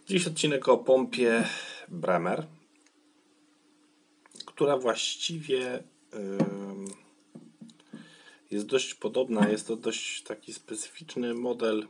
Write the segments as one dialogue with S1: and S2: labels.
S1: Dziś odcinek o pompie Bremer, która właściwie jest dość podobna. Jest to dość taki specyficzny model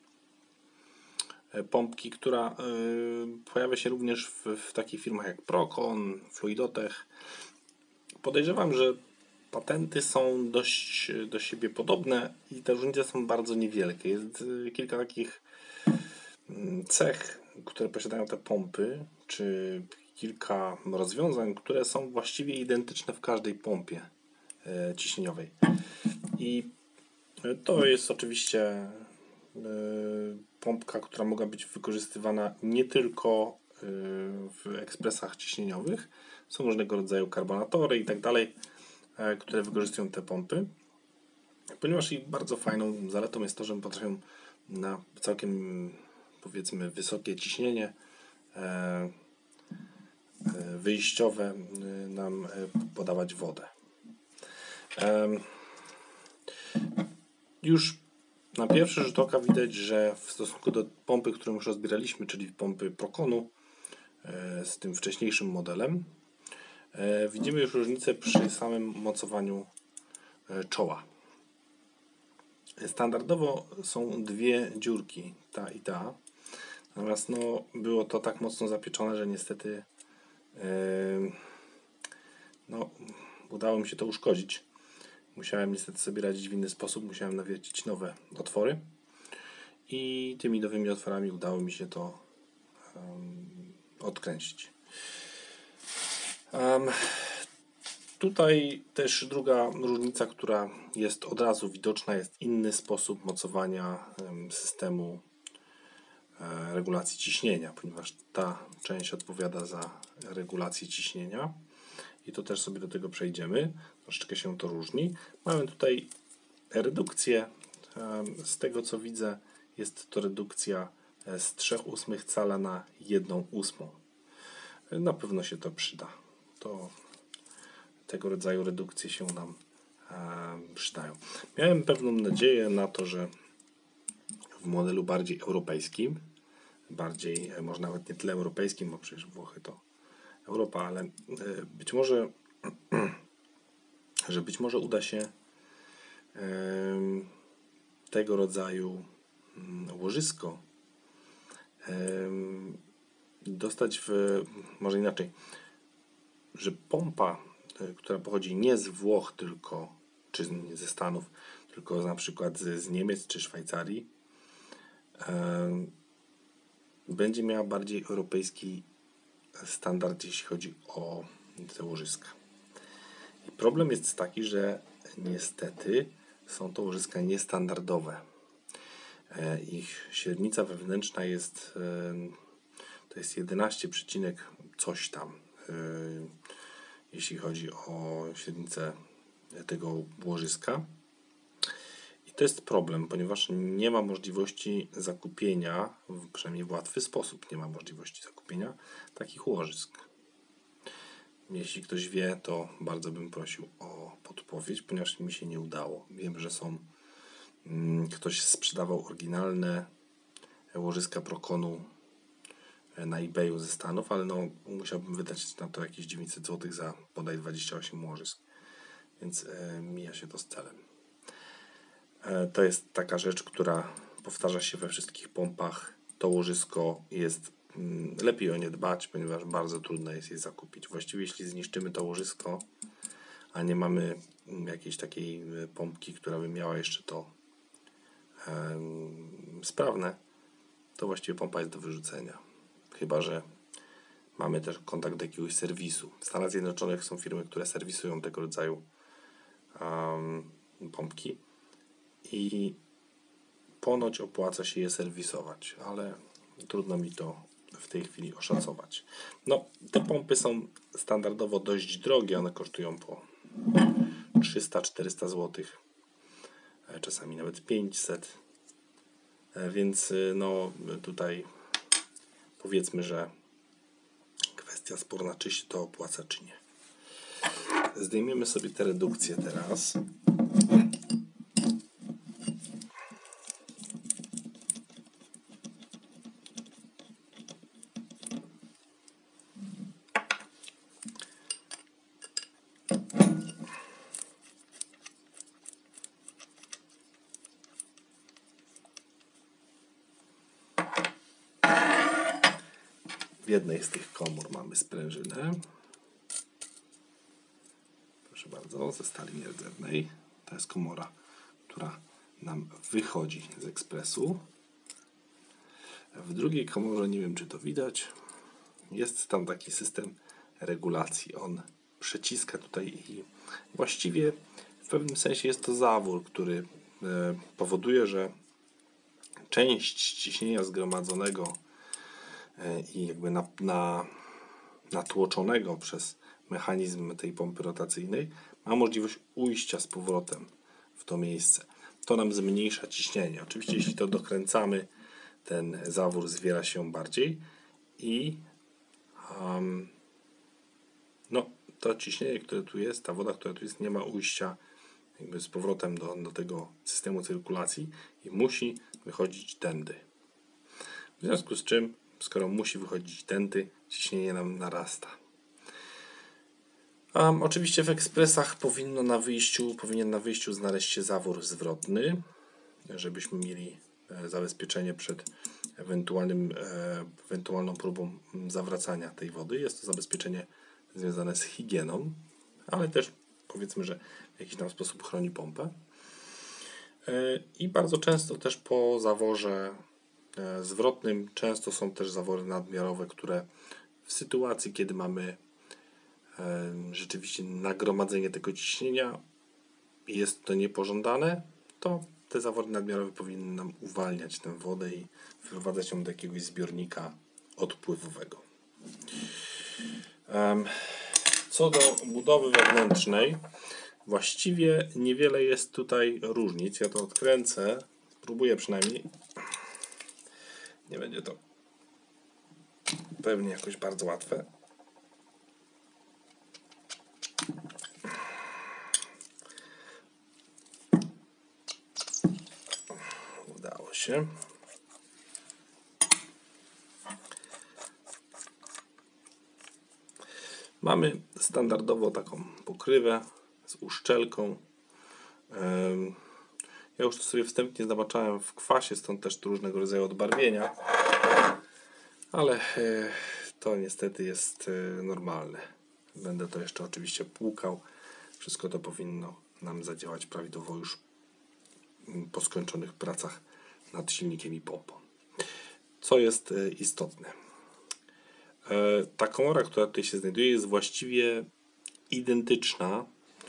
S1: pompki, która pojawia się również w takich firmach jak Procon, Fluidotech. Podejrzewam, że patenty są dość do siebie podobne i te różnice są bardzo niewielkie. Jest kilka takich cech, które posiadają te pompy, czy kilka rozwiązań, które są właściwie identyczne w każdej pompie ciśnieniowej. I to jest oczywiście pompka, która mogła być wykorzystywana nie tylko w ekspresach ciśnieniowych. Są różnego rodzaju karbonatory i tak dalej, które wykorzystują te pompy. Ponieważ ich bardzo fajną zaletą jest to, że potrafią na całkiem, powiedzmy, wysokie ciśnienie wyjściowe nam podawać wodę. Już na pierwszy rzut oka widać, że w stosunku do pompy, którą już rozbieraliśmy, czyli pompy Proconu z tym wcześniejszym modelem, widzimy już różnicę przy samym mocowaniu czoła. Standardowo są dwie dziurki, ta i ta. Natomiast było to tak mocno zapieczone, że niestety udało mi się to uszkodzić. Musiałem niestety sobie radzić w inny sposób. Musiałem nawiercić nowe otwory. I tymi nowymi otworami udało mi się to odkręcić. Tutaj też druga różnica, która jest od razu widoczna, jest inny sposób mocowania systemu regulacji ciśnienia, ponieważ ta część odpowiada za regulację ciśnienia i to też sobie do tego przejdziemy. Troszeczkę się to różni. Mamy tutaj redukcję. Z tego co widzę, jest to redukcja z 3/8 cala na 1/8. Na pewno się to przyda. Tego rodzaju redukcje się nam przydają. Miałem pewną nadzieję na to, że w modelu bardziej europejskim, może nawet nie tyle europejskim, bo przecież Włochy to Europa, ale być może uda się tego rodzaju łożysko dostać może inaczej, że pompa, która pochodzi nie z Włoch tylko, czy nie ze Stanów, tylko na przykład z Niemiec czy Szwajcarii, będzie miała bardziej europejski standard, jeśli chodzi o te łożyska. I problem jest taki, że niestety są to łożyska niestandardowe. Ich średnica wewnętrzna to jest 11, coś tam, jeśli chodzi o średnicę tego łożyska. I to jest problem, ponieważ nie ma możliwości zakupienia, przynajmniej w łatwy sposób nie ma możliwości zakupienia takich łożysk. Jeśli ktoś wie, to bardzo bym prosił o podpowiedź, ponieważ mi się nie udało. Wiem, że ktoś sprzedawał oryginalne łożyska Proconu na eBayu ze Stanów, ale musiałbym wydać na to jakieś 900 zł za bodaj 28 łożysk. Więc mija się to z celem. To jest taka rzecz, która powtarza się we wszystkich pompach. To łożysko jest lepiej o nie dbać, ponieważ bardzo trudno jest je zakupić. Właściwie jeśli zniszczymy to łożysko, a nie mamy jakiejś takiej pompki, która by miała jeszcze to sprawne, to właściwie pompa jest do wyrzucenia. Chyba że mamy też kontakt do jakiegoś serwisu. W Stanach Zjednoczonych są firmy, które serwisują tego rodzaju pompki i ponoć opłaca się je serwisować, ale trudno mi to w tej chwili oszacować. Te pompy są standardowo dość drogie, one kosztują po 300-400 zł, czasami nawet 500, więc tutaj powiedzmy, że kwestia sporna, czy się to opłaca, czy nie. Zdejmiemy sobie te redukcje teraz. W jednej z tych komór mamy sprężynę. Proszę bardzo, ze stali nierdzewnej. To jest komora, która nam wychodzi z ekspresu. W drugiej komorze, nie wiem czy to widać, jest tam taki system regulacji. On przeciska tutaj i właściwie w pewnym sensie jest to zawór, który powoduje, że część ciśnienia zgromadzonego i jakby natłoczonego przez mechanizm tej pompy rotacyjnej ma możliwość ujścia z powrotem w to miejsce. To nam zmniejsza ciśnienie. Oczywiście jeśli to dokręcamy, ten zawór zwiera się bardziej i to ciśnienie, które tu jest, ta woda, która tu jest, nie ma ujścia jakby z powrotem do tego systemu cyrkulacji i musi wychodzić tędy. W związku z czym, skoro musi wychodzić tędy, ciśnienie nam narasta. Oczywiście w ekspresach powinien na wyjściu znaleźć się zawór zwrotny, żebyśmy mieli zabezpieczenie przed ewentualną próbą zawracania tej wody. Jest to zabezpieczenie związane z higieną, ale też powiedzmy, że w jakiś tam sposób chroni pompę. I bardzo często też po zaworze zwrotnym często są też zawory nadmiarowe, które w sytuacji, kiedy mamy rzeczywiście nagromadzenie tego ciśnienia, jest to niepożądane, to te zawory nadmiarowe powinny nam uwalniać tę wodę i wprowadzać ją do jakiegoś zbiornika odpływowego. Co do budowy wewnętrznej, właściwie niewiele jest tutaj różnic. Ja to odkręcę, spróbuję przynajmniej. Nie będzie to pewnie jakoś bardzo łatwe. Udało się. Mamy standardowo taką pokrywę z uszczelką. Ja już to sobie wstępnie zobaczyłem w kwasie, stąd też tu różnego rodzaju odbarwienia, ale to niestety jest normalne. Będę to jeszcze oczywiście płukał. Wszystko to powinno nam zadziałać prawidłowo już po skończonych pracach nad silnikiem i pompą. Co jest istotne? Ta komora, która tutaj się znajduje, jest właściwie identyczna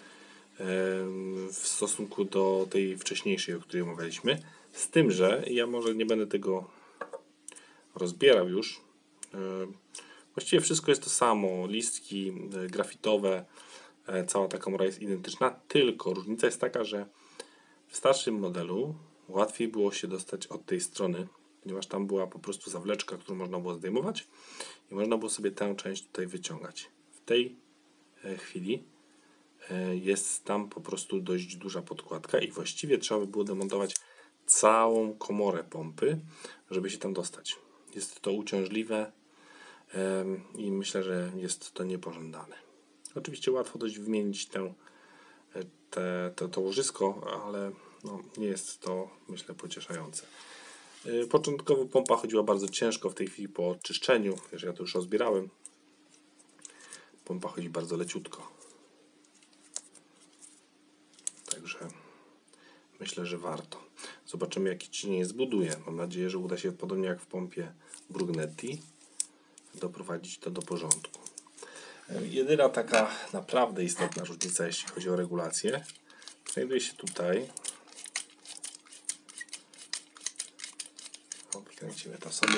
S1: w stosunku do tej wcześniejszej, o której omawialiśmy. Z tym, że ja może nie będę tego rozbierał już. Właściwie wszystko jest to samo. Listki grafitowe, cała ta komora jest identyczna, tylko różnica jest taka, że w starszym modelu łatwiej było się dostać od tej strony, ponieważ tam była po prostu zawleczka, którą można było zdejmować i można było sobie tę część tutaj wyciągać. W tej chwili jest tam po prostu dość duża podkładka i właściwie trzeba by było demontować całą komorę pompy, żeby się tam dostać. Jest to uciążliwe i myślę, że jest to niepożądane. Oczywiście łatwo dość wymienić to łożysko, ale nie jest to, myślę, pocieszające. Początkowo pompa chodziła bardzo ciężko, w tej chwili po oczyszczeniu, wiesz, ja to już rozbierałem, pompa chodzi bardzo leciutko. Także myślę, że warto. Zobaczymy, jakie ciśnienie zbuduje. Mam nadzieję, że uda się, podobnie jak w pompie Brugnetti, doprowadzić to do porządku. Jedyna taka naprawdę istotna różnica, jeśli chodzi o regulację, znajduje się tutaj. Kręcimy to sobie.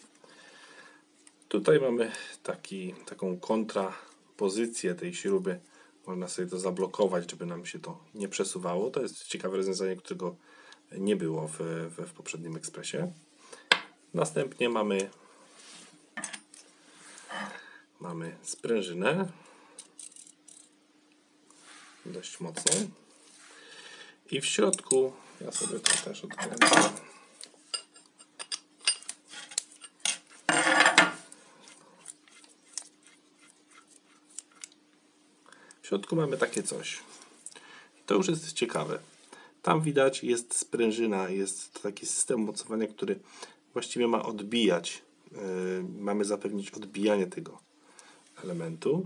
S1: Tutaj mamy taką kontrapozycję tej śruby. Można sobie to zablokować, żeby nam się to nie przesuwało. To jest ciekawe rozwiązanie, którego nie było w poprzednim ekspresie. Następnie mamy sprężynę. Dość mocną. I w środku, ja sobie to też odkręcę. W środku mamy takie coś. To już jest ciekawe. Tam widać, jest sprężyna, jest taki system mocowania, który właściwie ma odbijać mamy zapewnić odbijanie tego elementu.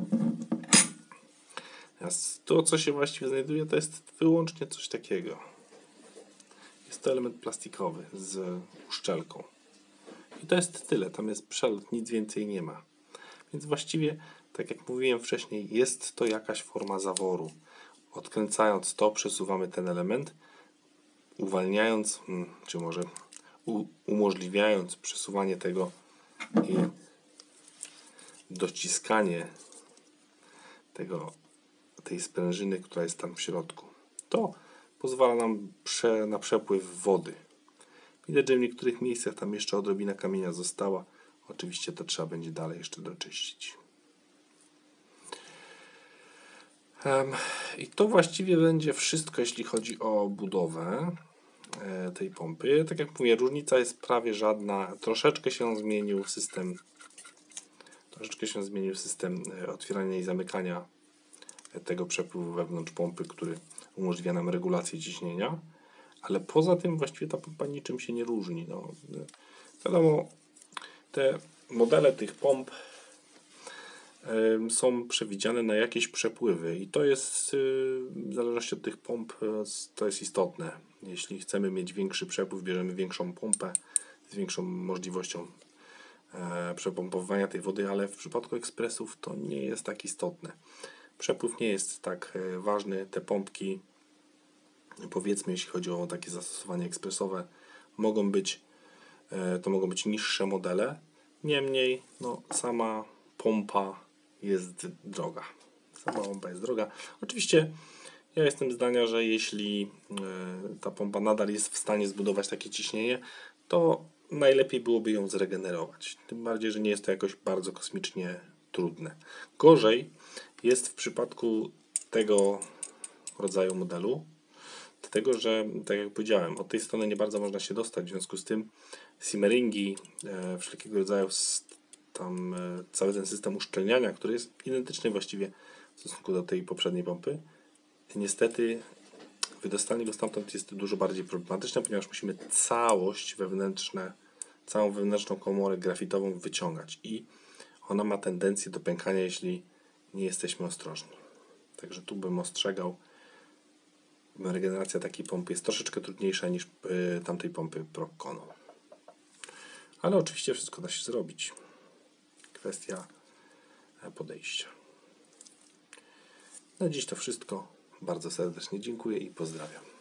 S1: Natomiast to, co się właściwie znajduje, to jest wyłącznie coś takiego. Jest to element plastikowy z uszczelką. I to jest tyle. Tam jest przelot, nic więcej nie ma. Więc właściwie, tak jak mówiłem wcześniej, jest to jakaś forma zaworu. Odkręcając to, przesuwamy ten element, uwalniając, czy może umożliwiając przesuwanie tego i dociskanie tej sprężyny, która jest tam w środku. To pozwala nam na przepływ wody. Widać, że w niektórych miejscach tam jeszcze odrobina kamienia została. Oczywiście to trzeba będzie dalej jeszcze doczyścić. I to właściwie będzie wszystko, jeśli chodzi o budowę tej pompy. Tak jak mówię, różnica jest prawie żadna. Troszeczkę się zmienił system otwierania i zamykania tego przepływu wewnątrz pompy, który umożliwia nam regulację ciśnienia, ale poza tym właściwie ta pompa niczym się nie różni. No, wiadomo, te modele tych pomp są przewidziane na jakieś przepływy i to jest w zależności od tych pomp to jest istotne. Jeśli chcemy mieć większy przepływ, bierzemy większą pompę z większą możliwością przepompowywania tej wody, ale w przypadku ekspresów to nie jest tak istotne. Przepływ nie jest tak ważny. Te pompki, powiedzmy, jeśli chodzi o takie zastosowanie ekspresowe, mogą być niższe modele. Niemniej sama pompa jest droga. Oczywiście ja jestem zdania, że jeśli ta pompa nadal jest w stanie zbudować takie ciśnienie, to najlepiej byłoby ją zregenerować. Tym bardziej, że nie jest to jakoś bardzo kosmicznie trudne. Gorzej jest w przypadku tego rodzaju modelu, dlatego że, tak jak powiedziałem, od tej strony nie bardzo można się dostać, w związku z tym simmeringi, wszelkiego rodzaju cały ten system uszczelniania, który jest identyczny właściwie w stosunku do tej poprzedniej pompy, niestety wydostanie go stamtąd jest dużo bardziej problematyczne, ponieważ musimy całą wewnętrzną komorę grafitową wyciągać i ona ma tendencję do pękania, jeśli nie jesteśmy ostrożni. Także tu bym ostrzegał, regeneracja takiej pompy jest troszeczkę trudniejsza niż tamtej pompy Proconu. Ale oczywiście wszystko da się zrobić. Kwestia podejścia. Na dziś to wszystko. Bardzo serdecznie dziękuję i pozdrawiam.